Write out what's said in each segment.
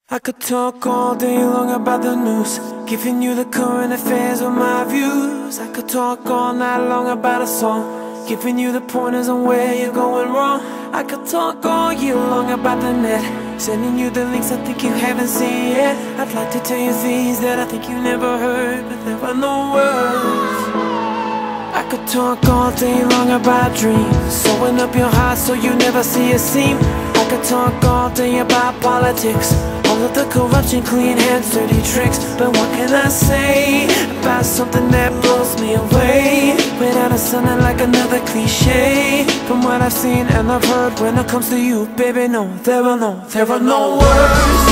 I could talk all day long about the news, giving you the current affairs of my views. I could talk all night long about a song, giving you the pointers on where you're going wrong. I could talk all year long about the net, sending you the links I think you haven't seen yet. I'd like to tell you things that I think you never heard, but there are no words. I could talk all day long about dreams, sewing up your heart so you never see a seam. I could talk all day about politics, all of the corruption, clean hands, dirty tricks. But what can I say about something that blows me away without it sounding like another cliche? From what I've seen and I've heard, when it comes to you, baby, no, there are no words.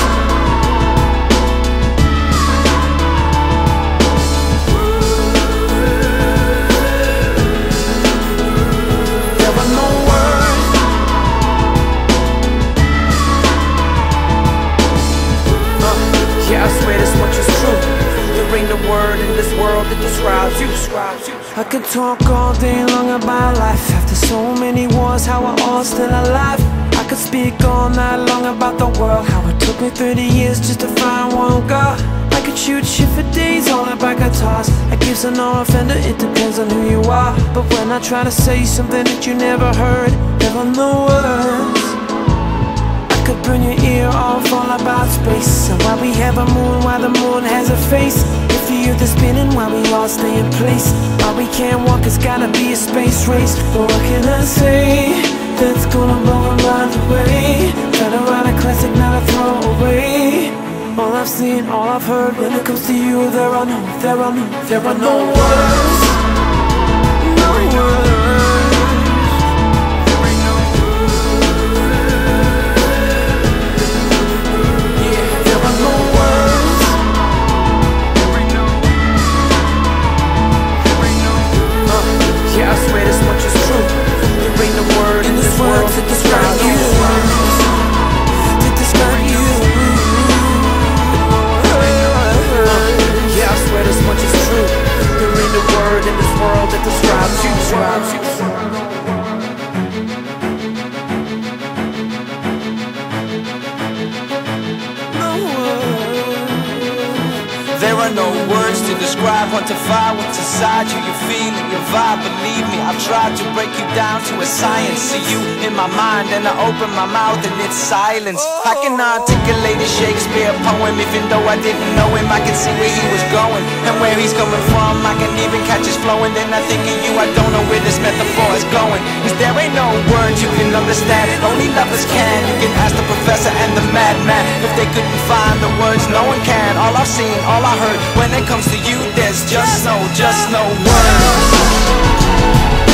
Word in this world that describes you. I could talk all day long about life after so many wars, how we're all still alive. I could speak all night long about the world, how it took me 30 years just to find one girl. I could shoot shit for days all about guitars, a gifts and no offender, it depends on who you are. But when I try to say something that you never heard, there are no words. I could burn your ear off all about space, and why we have a moon, why the moon has a face. If the earth is spinning, why we all stay in place, why we can't walk, it's gotta be a space race. But what can I say that's gonna blow our minds away? Try to write a classic, not a throwaway. All I've seen, all I've heard, when it comes to you, there are no words. No words. There are no words to describe, quantify what's inside you, your feeling, your vibe. Believe me, I've tried to break you down to a science. See you in my mind and I open my mouth and it's silence. I can articulate a Shakespeare poem, even though I didn't know him. I can see where he was going and where he's coming from. I can even catch his flow, and then I think of you. I don't know where this metaphor is going, 'cause there ain't no words you can understand it, only lovers can. You can ask the professor and the madman if they couldn't find the words, no one can. All I've seen, all I heard, when it comes to you, there's just no words.